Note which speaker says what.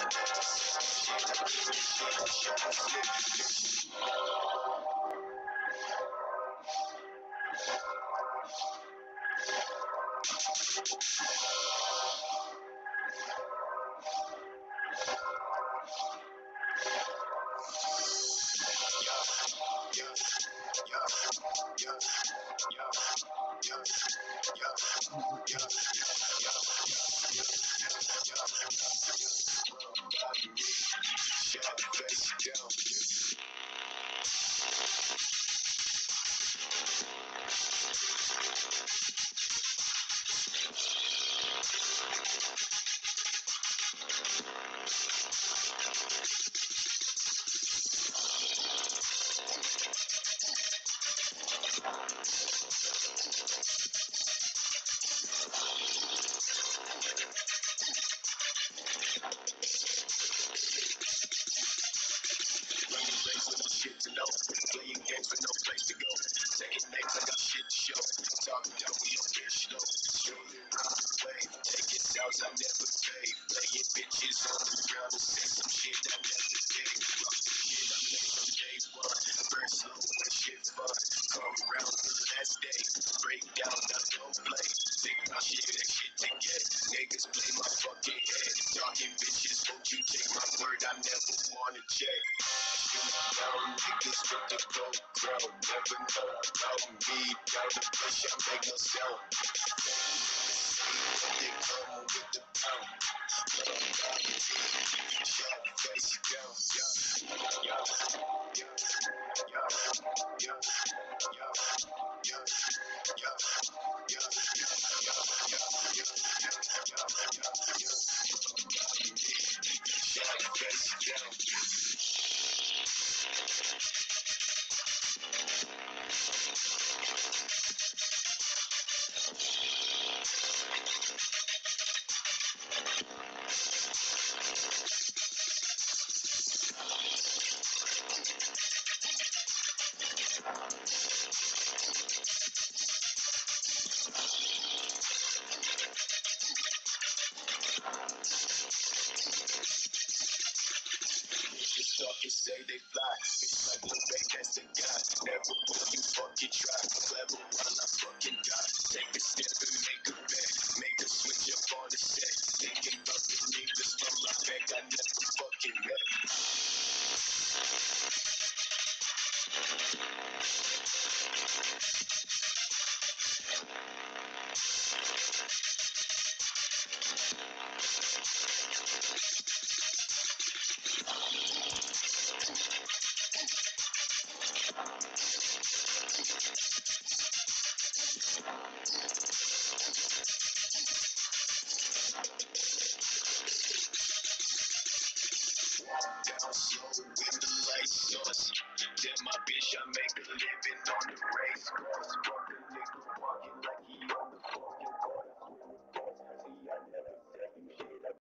Speaker 1: Playing games with no place to go. Taking names, I got shit to show. Talking down, we don't get slow. Strolling around the wave. Taking sounds I never paid. Playing bitches on the ground and say some shit I never did. Rock the shit I made from day one. Burn slow when shit fun. Come around to the last day. Break down, I don't play. Think about shit, that shit to get. Niggas play my fucking head. Talking bitches, won't you take my word? I never wanna check. Down niggas with the gold crown. Never know about me. Down the bush, I make no sound. They come with the pound. Shot face down. Shot face down. Talking say they fly, bitch like blue back as the guy. Never will you fucking try. Clever while I fucking die. Take a step and make a bet. Make a switch up on the set. Thinking about the niggas from my back I never fucking met. Down slow in the light source. Tell my bitch I make a living on